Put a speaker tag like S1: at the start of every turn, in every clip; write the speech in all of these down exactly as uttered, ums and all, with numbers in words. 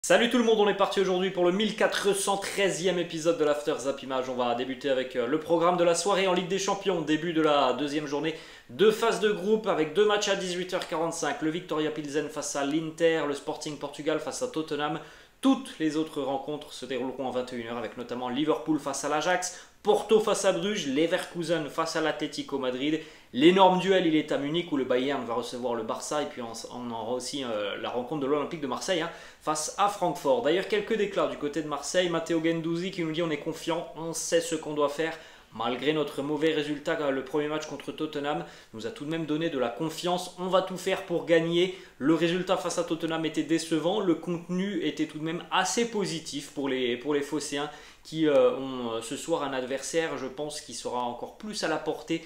S1: Salut tout le monde, on est parti aujourd'hui pour le mille quatre cent treizième épisode de l'After Zap Image. On va débuter avec le programme de la soirée en Ligue des Champions, début de la deuxième journée de phase de groupe avec deux matchs à dix-huit heures quarante-cinq. Le Victoria Pilsen face à l'Inter, le Sporting Portugal face à Tottenham. Toutes les autres rencontres se dérouleront à vingt et une heures avec notamment Liverpool face à l'Ajax, Porto face à Bruges, Leverkusen face à l'Atlético Madrid. L'énorme duel, il est à Munich où le Bayern va recevoir le Barça et puis on, on aura aussi euh, la rencontre de l'Olympique de Marseille hein, face à Francfort. D'ailleurs, quelques déclats du côté de Marseille. Matteo Guendouzi qui nous dit on est confiant, on sait ce qu'on doit faire. Malgré notre mauvais résultat, le premier match contre Tottenham nous a tout de même donné de la confiance. On va tout faire pour gagner. Le résultat face à Tottenham était décevant. Le contenu était tout de même assez positif pour les, pour les Phocéens qui euh, ont ce soir un adversaire, je pense, qui sera encore plus à la portée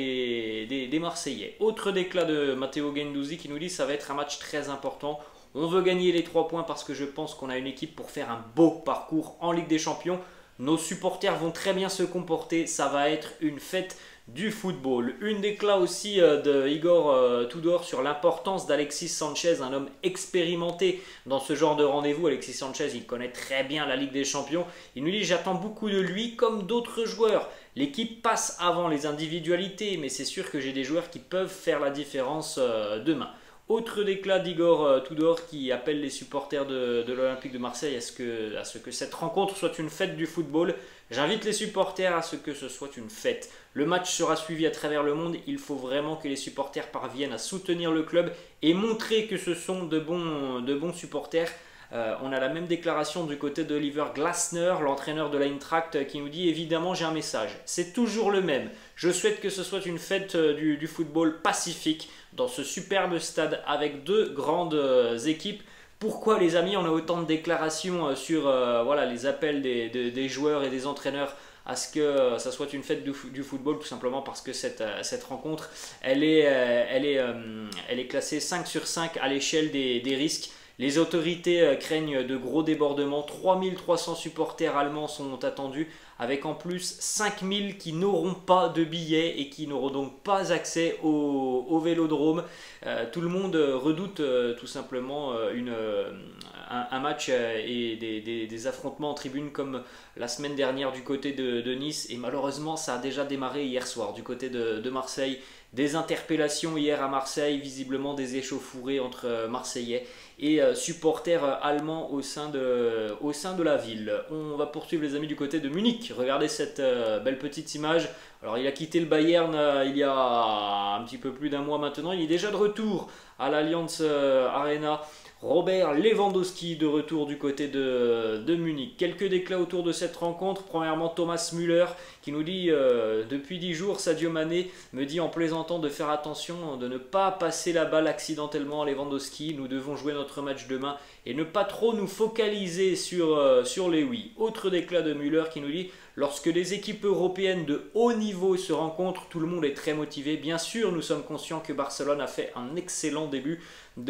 S1: des, des, des Marseillais. Autre déclat de Matteo Guendouzi qui nous dit ça va être un match très important. On veut gagner les trois points parce que je pense qu'on a une équipe pour faire un beau parcours en Ligue des Champions. Nos supporters vont très bien se comporter, ça va être une fête du football. Une déclat aussi de Igor Tudor sur l'importance d'Alexis Sanchez, un homme expérimenté dans ce genre de rendez-vous. Alexis Sanchez, il connaît très bien la Ligue des Champions. Il nous dit j'attends beaucoup de lui comme d'autres joueurs. L'équipe passe avant les individualités, mais c'est sûr que j'ai des joueurs qui peuvent faire la différence demain. Autre déclat d'Igor Tudor qui appelle les supporters de, de l'Olympique de Marseille à ce, que, à ce que cette rencontre soit une fête du football. J'invite les supporters à ce que ce soit une fête. Le match sera suivi à travers le monde. Il faut vraiment que les supporters parviennent à soutenir le club et montrer que ce sont de bons, de bons supporters. Euh, on a la même déclaration du côté d'Oliver Glasner, l'entraîneur de l'Eintracht, qui nous dit évidemment j'ai un message. C'est toujours le même. Je souhaite que ce soit une fête du, du football pacifique dans ce superbe stade avec deux grandes euh, équipes. Pourquoi les amis on a autant de déclarations sur euh, voilà, les appels des, des, des joueurs et des entraîneurs à ce que ça soit une fête du, du football, tout simplement parce que cette, cette rencontre elle est, elle, est, elle est classée cinq sur cinq à l'échelle des, des risques. Les autorités craignent de gros débordements. trois mille trois cents supporters allemands sont attendus, avec en plus cinq mille qui n'auront pas de billets et qui n'auront donc pas accès au, au vélodrome. Euh, tout le monde redoute euh, tout simplement euh, une, euh, un, un match euh, et des, des, des affrontements en tribune comme la semaine dernière du côté de, de Nice. Et malheureusement, ça a déjà démarré hier soir du côté de, de Marseille. Des interpellations hier à Marseille, visiblement des échauffourées entre Marseillais et supporters allemands au sein, de, au sein de la ville. On va poursuivre les amis du côté de Munich. Regardez cette belle petite image. Alors il a quitté le Bayern il y a un petit peu plus d'un mois maintenant. Il est déjà de retour à l'Allianz Arena. Robert Lewandowski de retour du côté de, de Munich. Quelques déclats autour de cette rencontre. Premièrement, Thomas Müller qui nous dit euh, depuis dix jours, Sadio Mané me dit en plaisantant de faire attention, de ne pas passer la balle accidentellement à Lewandowski. Nous devons jouer notre match demain et ne pas trop nous focaliser sur, euh, sur les oui. Autre déclat de Müller qui nous dit lorsque les équipes européennes de haut niveau se rencontrent, tout le monde est très motivé. Bien sûr, nous sommes conscients que Barcelone a fait un excellent début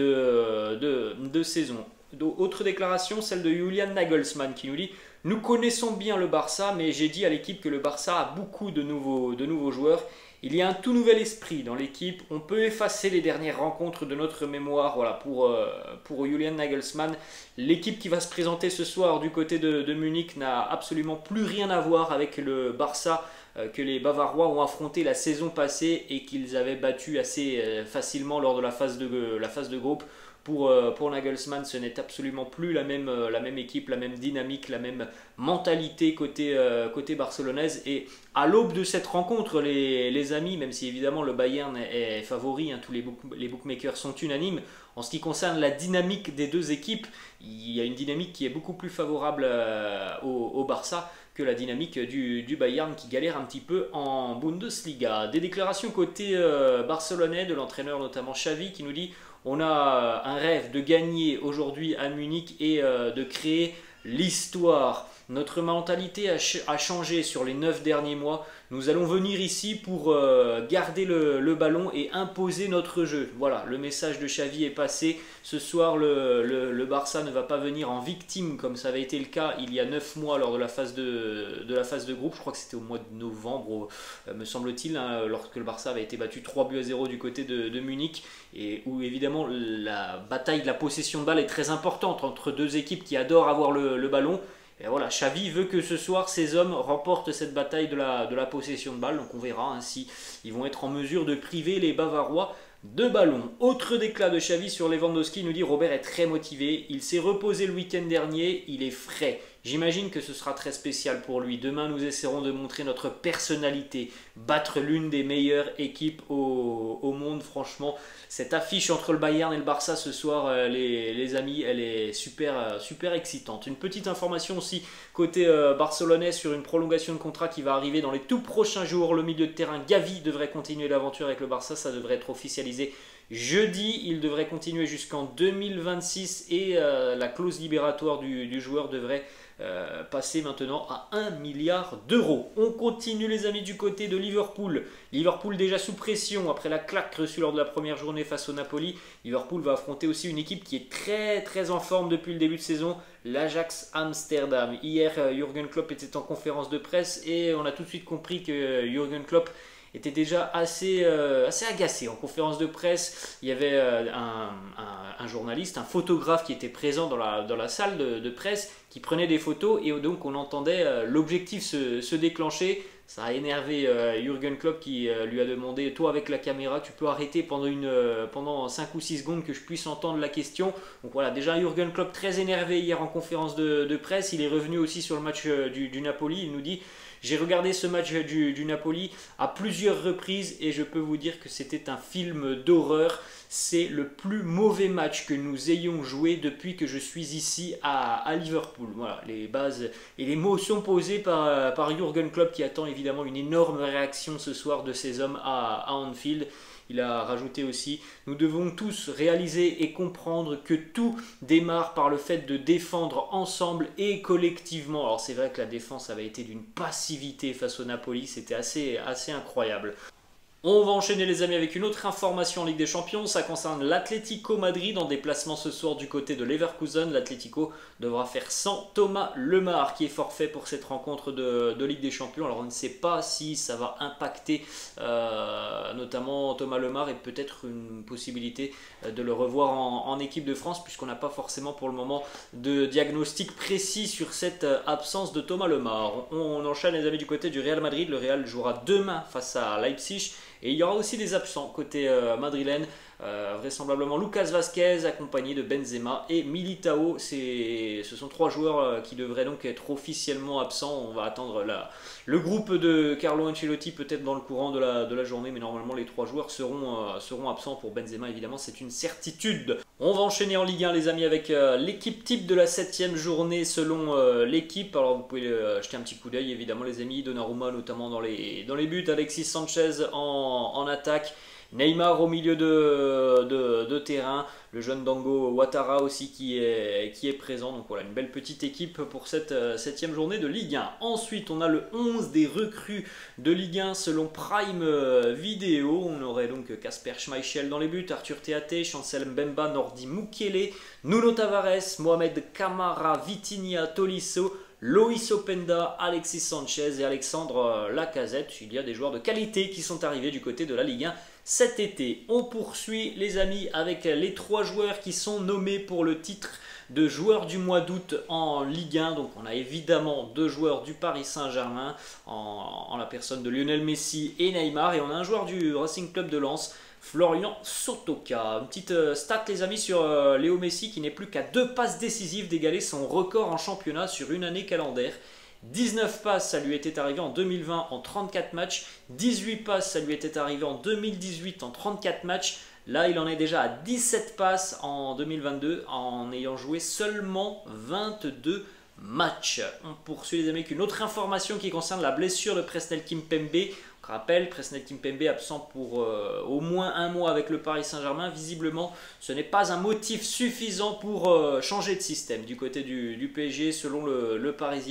S1: de, de, de saison. Autre déclaration, celle de Julian Nagelsmann qui nous dit « Nous connaissons bien le Barça, mais j'ai dit à l'équipe que le Barça a beaucoup de nouveaux, de nouveaux joueurs. Il y a un tout nouvel esprit dans l'équipe. On peut effacer les dernières rencontres de notre mémoire. » Voilà, pour, euh, pour Julian Nagelsmann. L'équipe qui va se présenter ce soir du côté de, de Munich n'a absolument plus rien à voir avec le Barça euh, que les Bavarois ont affronté la saison passée et qu'ils avaient battu assez euh, facilement lors de la phase de, euh, la phase de groupe. Pour, euh, pour Nagelsmann, ce n'est absolument plus la même, euh, la même équipe, la même dynamique, la même mentalité côté, euh, côté barcelonaise. Et à l'aube de cette rencontre, les, les amis, même si évidemment le Bayern est, est favori, hein, tous les, book, les bookmakers sont unanimes, en ce qui concerne la dynamique des deux équipes, il y a une dynamique qui est beaucoup plus favorable euh, au, au Barça que la dynamique du, du Bayern qui galère un petit peu en Bundesliga. Des déclarations côté euh, barcelonais de l'entraîneur notamment Xavi qui nous dit on a un rêve de gagner aujourd'hui à Munich et euh, de créer l'histoire. Notre mentalité a, ch a changé sur les neuf derniers mois. Nous allons venir ici pour euh, garder le, le ballon et imposer notre jeu. Voilà, le message de Xavi est passé. Ce soir, le, le, le Barça ne va pas venir en victime comme ça avait été le cas il y a neuf mois lors de la phase de, de, la phase de groupe. Je crois que c'était au mois de novembre, euh, me semble-t-il, hein, lorsque le Barça avait été battu trois buts à zéro du côté de, de Munich. Et où évidemment la bataille de la possession de balle est très importante entre deux équipes qui adorent avoir le, le ballon. Et voilà, Xavi veut que ce soir ces hommes remportent cette bataille de la, de la possession de balle. Donc on verra hein, si ils vont être en mesure de priver les Bavarois de ballon. Autre déclat de Xavi sur Lewandowski, nous dit Robert est très motivé. Il s'est reposé le week-end dernier, il est frais. J'imagine que ce sera très spécial pour lui. Demain, nous essaierons de montrer notre personnalité, battre l'une des meilleures équipes au, au monde. Franchement, cette affiche entre le Bayern et le Barça ce soir, euh, les, les amis, elle est super, euh, super excitante. Une petite information aussi côté euh, barcelonais sur une prolongation de contrat qui va arriver dans les tout prochains jours. Le milieu de terrain Gavi devrait continuer l'aventure avec le Barça, ça devrait être officialisé jeudi. Il devrait continuer jusqu'en deux mille vingt-six et euh, la clause libératoire du, du joueur devrait Euh, passer maintenant à un milliard d'euros. On continue les amis du côté de Liverpool. Liverpool déjà sous pression après la claque reçue lors de la première journée face au Napoli. Liverpool va affronter aussi une équipe qui est très très en forme depuis le début de saison, l'Ajax Amsterdam. Hier, Jürgen Klopp était en conférence de presse et on a tout de suite compris que Jürgen Klopp était déjà assez, euh, assez agacé. En conférence de presse, il y avait euh, un, un, un journaliste, un photographe qui était présent dans la, dans la salle de, de presse, qui prenait des photos et donc on entendait euh, l'objectif se, se déclencher. Ça a énervé euh, Jürgen Klopp qui euh, lui a demandé « Toi avec la caméra, tu peux arrêter pendant, une, euh, pendant cinq ou six secondes que je puisse entendre la question ?» Donc voilà, déjà Jürgen Klopp très énervé hier en conférence de, de presse. Il est revenu aussi sur le match euh, du, du Napoli. Il nous dit « J'ai regardé ce match du, du Napoli à plusieurs reprises et je peux vous dire que c'était un film d'horreur. C'est le plus mauvais match que nous ayons joué depuis que je suis ici à, à Liverpool. » Voilà, les bases et les mots sont posés par, par Jürgen Klopp qui attend évidemment une énorme réaction ce soir de ces hommes à, à Anfield. Il a rajouté aussi « Nous devons tous réaliser et comprendre que tout démarre par le fait de défendre ensemble et collectivement. » Alors c'est vrai que la défense avait été d'une passivité face au Napoli, c'était assez, assez incroyable. On va enchaîner les amis avec une autre information en Ligue des Champions, ça concerne l'Atlético Madrid en déplacement ce soir du côté de Leverkusen. L'Atlético devra faire sans Thomas Lemar qui est forfait pour cette rencontre de, de Ligue des Champions. Alors on ne sait pas si ça va impacter euh, notamment Thomas Lemar et peut-être une possibilité de le revoir en, en équipe de France puisqu'on n'a pas forcément pour le moment de diagnostic précis sur cette absence de Thomas Lemar. On, on enchaîne les amis du côté du Real Madrid. Le Real jouera demain face à Leipzig. Et il y aura aussi des absents côté euh, madrilène, euh, vraisemblablement Lucas Vazquez accompagné de Benzema et Militao. Ce sont trois joueurs euh, qui devraient donc être officiellement absents. On va attendre la, le groupe de Carlo Ancelotti peut-être dans le courant de la, de la journée, mais normalement les trois joueurs seront, euh, seront absents. Pour Benzema évidemment, c'est une certitude. On va enchaîner en Ligue un les amis avec euh, l'équipe type de la septième journée selon euh, l'équipe. Alors vous pouvez euh, jeter un petit coup d'œil évidemment les amis. Donnarumma notamment dans les, dans les buts, Alexis Sanchez en, en attaque, Neymar au milieu de, de, de terrain, le jeune Dango Ouattara aussi qui est, qui est présent. Donc voilà, une belle petite équipe pour cette euh, septième journée de Ligue un. Ensuite, on a le onze des recrues de Ligue un selon Prime euh, Video. On aurait donc Kasper Schmeichel dans les buts, Arthur Théaté, Chancel Mbemba, Nordi Mukele, Nuno Tavares, Mohamed Camara, Vitinha, Tolisso, Loïs Openda, Alexis Sanchez et Alexandre Lacazette. Il y a des joueurs de qualité qui sont arrivés du côté de la Ligue un cet été. On poursuit les amis avec les trois joueurs qui sont nommés pour le titre de joueur du mois d'août en Ligue un. Donc on a évidemment deux joueurs du Paris Saint-Germain en, en la personne de Lionel Messi et Neymar. Et on a un joueur du Racing Club de Lens, Florian Sotoka. Une petite stat les amis sur euh, Léo Messi qui n'est plus qu'à deux passes décisives d'égaler son record en championnat sur une année calendaire. dix-neuf passes, ça lui était arrivé en deux mille vingt en trente-quatre matchs. dix-huit passes, ça lui était arrivé en deux mille dix-huit en trente-quatre matchs. Là, il en est déjà à dix-sept passes en deux mille vingt-deux en ayant joué seulement vingt-deux matchs. On poursuit les amis avec une autre information qui concerne la blessure de Presnel Kimpembe. On rappelle, Presnel Kimpembe absent pour euh, au moins un mois avec le Paris Saint-Germain. Visiblement, ce n'est pas un motif suffisant pour euh, changer de système. Du côté du, du P S G, selon le, le Parisien,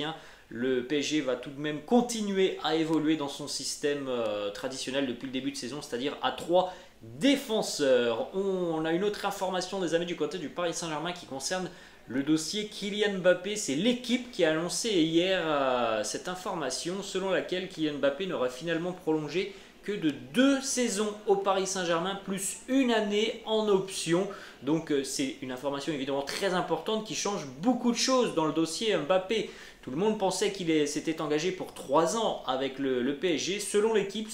S1: le P S G va tout de même continuer à évoluer dans son système euh, traditionnel depuis le début de saison, c'est-à-dire à trois défenseurs. On a une autre information des amis du côté du Paris Saint-Germain qui concerne le dossier Kylian Mbappé. C'est l'équipe qui a annoncé hier euh, cette information selon laquelle Kylian Mbappé n'aurait finalement prolongé que de deux saisons au Paris Saint-Germain plus une année en option. Donc euh, c'est une information évidemment très importante qui change beaucoup de choses dans le dossier Mbappé. Tout le monde pensait qu'il s'était engagé pour trois ans avec le, le P S G. Selon l'équipe,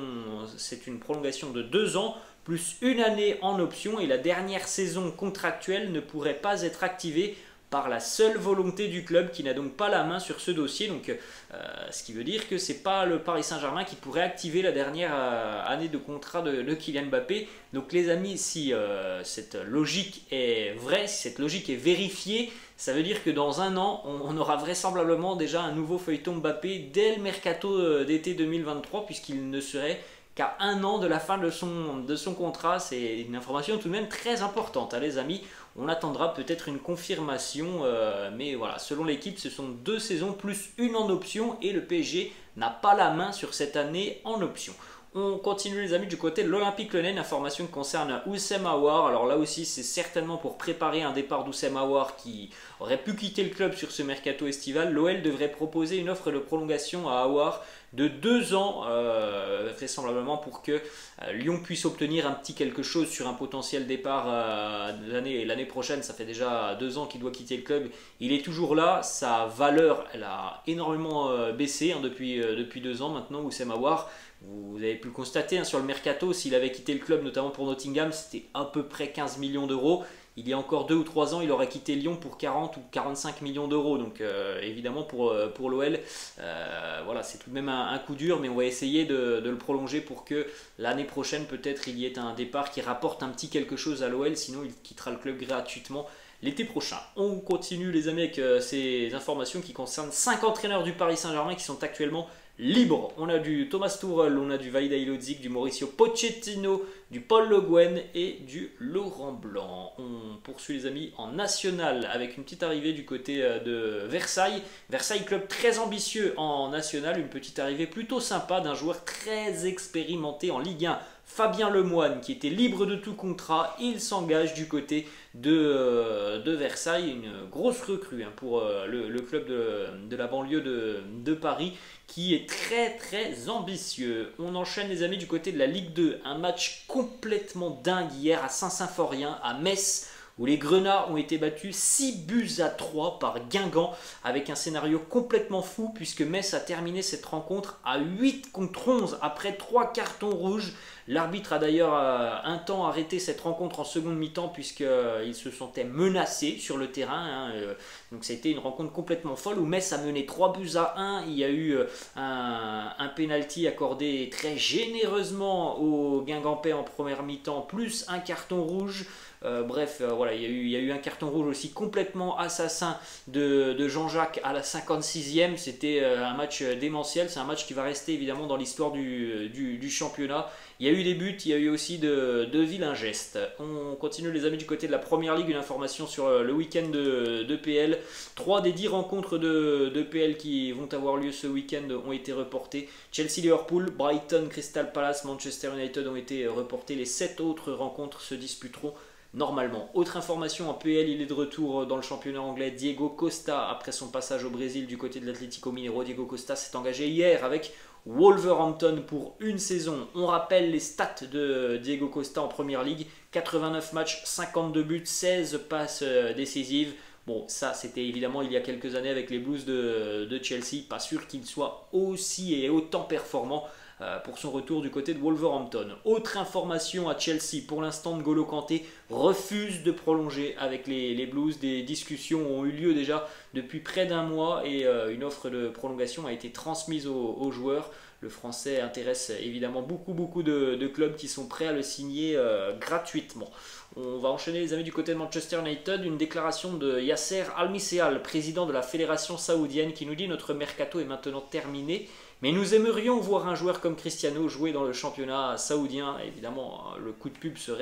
S1: c'est une prolongation de deux ans plus une année en option et la dernière saison contractuelle ne pourrait pas être activée par la seule volonté du club qui n'a donc pas la main sur ce dossier. Donc, euh, ce qui veut dire que ce n'est pas le Paris Saint-Germain qui pourrait activer la dernière euh, année de contrat de, de Kylian Mbappé. Donc les amis, si euh, cette logique est vraie, si cette logique est vérifiée, ça veut dire que dans un an, on, on aura vraisemblablement déjà un nouveau feuilleton Mbappé dès le mercato d'été deux mille vingt-trois, puisqu'il ne serait qu'à un an de la fin de son, de son contrat. C'est une information tout de même très importante, hein, les amis. On attendra peut-être une confirmation, euh, mais voilà, selon l'équipe, ce sont deux saisons plus une en option et le P S G n'a pas la main sur cette année en option. On continue les amis du côté de l'Olympique Lyonnais, une information qui concerne Houssem Aouar. Alors là aussi c'est certainement pour préparer un départ d'Houssem Aouar qui aurait pu quitter le club sur ce mercato estival. L'O L devrait proposer une offre de prolongation à Aouar de deux ans, euh, vraisemblablement pour que euh, Lyon puisse obtenir un petit quelque chose sur un potentiel départ euh, l'année prochaine. Ça fait déjà deux ans qu'il doit quitter le club. Il est toujours là, sa valeur elle a énormément euh, baissé hein, depuis, euh, depuis deux ans maintenant, Houssem Aouar. Vous avez pu le constater hein, sur le mercato, s'il avait quitté le club, notamment pour Nottingham, c'était à peu près quinze millions d'euros. Il y a encore deux ou trois ans, il aurait quitté Lyon pour quarante ou quarante-cinq millions d'euros. Donc euh, évidemment pour, pour l'O L, euh, voilà, c'est tout de même un, un coup dur, mais on va essayer de, de le prolonger pour que l'année prochaine, peut-être, il y ait un départ qui rapporte un petit quelque chose à l'O L, sinon il quittera le club gratuitement l'été prochain. On continue les amis avec euh, ces informations qui concernent cinq entraîneurs du Paris Saint-Germain qui sont actuellement libre. On a du Thomas Tuchel, on a du Walid Halilhodžić, du Mauricio Pochettino, du Paul Le Guen et du Laurent Blanc. On poursuit les amis en national avec une petite arrivée du côté de Versailles. Versailles, club très ambitieux en national, une petite arrivée plutôt sympa d'un joueur très expérimenté en Ligue un. Fabien Lemoine qui était libre de tout contrat, il s'engage du côté de, euh, de Versailles, une grosse recrue hein, pour euh, le, le club de, de la banlieue de, de Paris qui est très très ambitieux. On enchaîne les amis du côté de la Ligue deux, un match complètement dingue hier à Saint-Symphorien, à Metz, où les Grenats ont été battus six buts à trois par Guingamp, avec un scénario complètement fou, puisque Metz a terminé cette rencontre à huit contre onze, après trois cartons rouges. L'arbitre a d'ailleurs euh, un temps arrêté cette rencontre en seconde mi-temps, puisqu'il se sentait menacé sur le terrain. Hein, euh, donc ça a été une rencontre complètement folle, où Metz a mené trois buts à un. Il y a eu euh, un, un penalty accordé très généreusement aux Guingampais en première mi-temps, plus un carton rouge. Euh, bref, euh, voilà, il y, a eu, il y a eu un carton rouge aussi complètement assassin de, de Jean-Jacques à la cinquante-sixième. C'était euh, un match démentiel. C'est un match qui va rester évidemment dans l'histoire du, du, du championnat. Il y a eu des buts, il y a eu aussi de, de vilains gestes. On continue les amis du côté de la Première Ligue. Une information sur le week-end de, de P L. Trois des dix rencontres de, de P L qui vont avoir lieu ce week-end ont été reportées. Chelsea-Liverpool, Brighton, Crystal Palace, Manchester United ont été reportées. Les sept autres rencontres se disputeront normalement. Autre information en P L, il est de retour dans le championnat anglais. Diego Costa, après son passage au Brésil du côté de l'Atlético Mineiro, Diego Costa s'est engagé hier avec Wolverhampton pour une saison. On rappelle les stats de Diego Costa en Première Ligue: quatre-vingt-neuf matchs, cinquante-deux buts, seize passes décisives. Bon, ça c'était évidemment il y a quelques années avec les Blues de, de Chelsea. Pas sûr qu'il soit aussi et autant performant euh, pour son retour du côté de Wolverhampton. Autre information à Chelsea, pour l'instant N'Golo Kanté refuse de prolonger avec les, les Blues. Des discussions ont eu lieu déjà depuis près d'un mois et euh, une offre de prolongation a été transmise aux, aux joueurs. Le français intéresse évidemment beaucoup beaucoup de, de clubs qui sont prêts à le signer euh, gratuitement. On va enchaîner les amis du côté de Manchester United. Une déclaration de Yasser Al-Misseal, président de la fédération saoudienne, qui nous dit: notre mercato est maintenant terminé, mais nous aimerions voir un joueur comme Cristiano jouer dans le championnat saoudien. Évidemment, le coup de pub serait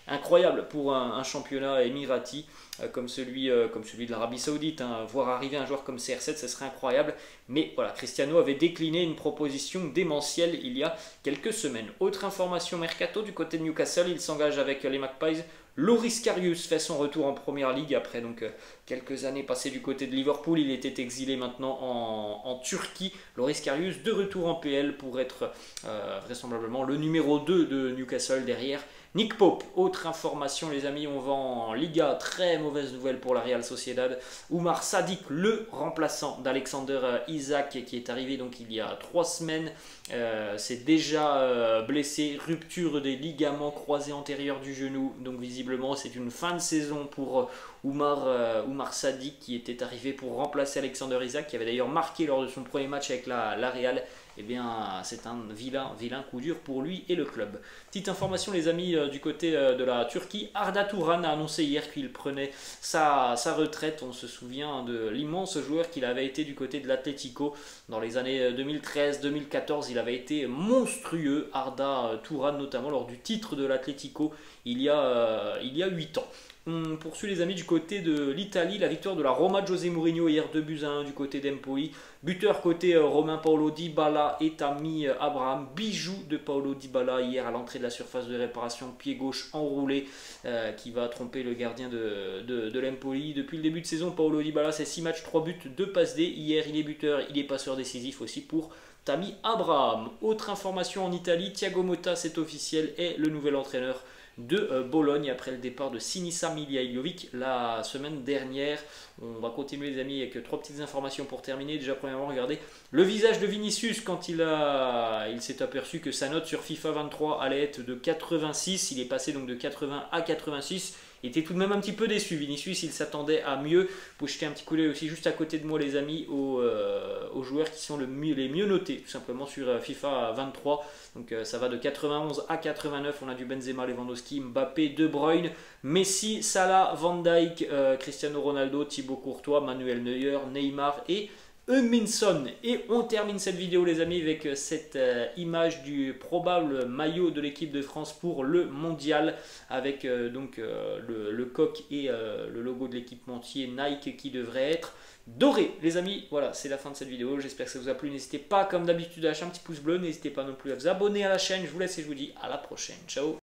S1: incroyable pour un, un championnat émirati euh, comme, celui, euh, comme celui de l'Arabie Saoudite. Hein. Voir arriver un joueur comme C R sept, ce serait incroyable. Mais voilà, Cristiano avait décliné une proposition démentielle il y a quelques semaines. Autre information mercato du côté de Newcastle, il s'engage avec les Magpies. Loris Karius fait son retour en Première Ligue après donc euh, quelques années passées du côté de Liverpool. Il était exilé maintenant en, en Turquie. Loris Karius de retour en P L pour être euh, vraisemblablement le numéro deux de Newcastle derrière Nick Pope. Autre information les amis, on va en Liga, très mauvaise nouvelle pour la Real Sociedad. Oumar Sadik, le remplaçant d'Alexander Isak qui est arrivé donc il y a trois semaines, euh, c'est déjà euh, blessé, rupture des ligaments croisés antérieurs du genou, donc visiblement c'est une fin de saison pour Oumar, euh, Oumar Sadik qui était arrivé pour remplacer Alexander Isak qui avait d'ailleurs marqué lors de son premier match avec la, la Real. Eh bien, c'est un vilain, vilain coup dur pour lui et le club. Petite information, les amis, euh, du côté euh, de la Turquie, Arda Turan a annoncé hier qu'il prenait sa, sa retraite. On se souvient de l'immense joueur qu'il avait été du côté de l'Atlético dans les années deux mille treize deux mille quatorze. Il avait été monstrueux, Arda Turan, notamment lors du titre de l'Atlético il y a, euh, il y a huit ans. On poursuit les amis du côté de l'Italie, la victoire de la Roma de José Mourinho hier deux buts à un du côté d'Empoli. Buteur côté euh, Romain Paolo Dybala et Tammy euh, Abraham. Bijou de Paolo Dybala hier à l'entrée de la surface de réparation, pied gauche enroulé euh, qui va tromper le gardien de, de, de l'Empoli. Depuis le début de saison, Paolo Dybala c'est six matchs, trois buts, deux passes D. Hier il est buteur, il est passeur décisif aussi pour Tammy Abraham. Autre information en Italie, Thiago Motta c'est officiel, est le nouvel entraîneur de euh, Bologne après le départ de Sinisa Mihajlovic la semaine dernière. On va continuer les amis avec trois petites informations pour terminer. Déjà premièrement, regardez le visage de Vinicius quand il, a, il s'est aperçu que sa note sur FIFA vingt-trois allait être de quatre-vingt-six. Il est passé donc de quatre-vingts à quatre-vingt-six. Il était tout de même un petit peu déçu, Vinicius, il s'attendait à mieux. Vous pouvez jeter un petit coup d'œil aussi juste à côté de moi les amis aux, euh, aux joueurs qui sont le mieux, les mieux notés tout simplement sur euh, FIFA vingt-trois. Donc euh, ça va de quatre-vingt-onze à quatre-vingt-neuf, on a du Benzema, Lewandowski, Mbappé, De Bruyne, Messi, Salah, Van Dijk, euh, Cristiano Ronaldo, Thibaut Courtois, Manuel Neuer, Neymar et Minson. Et on termine cette vidéo les amis avec cette euh, image du probable maillot de l'équipe de France pour le mondial avec euh, donc euh, le, le coq et euh, le logo de l'équipementier Nike qui devrait être doré. Les amis, voilà, c'est la fin de cette vidéo. J'espère que ça vous a plu. N'hésitez pas comme d'habitude à lâcher un petit pouce bleu. N'hésitez pas non plus à vous abonner à la chaîne. Je vous laisse et je vous dis à la prochaine. Ciao.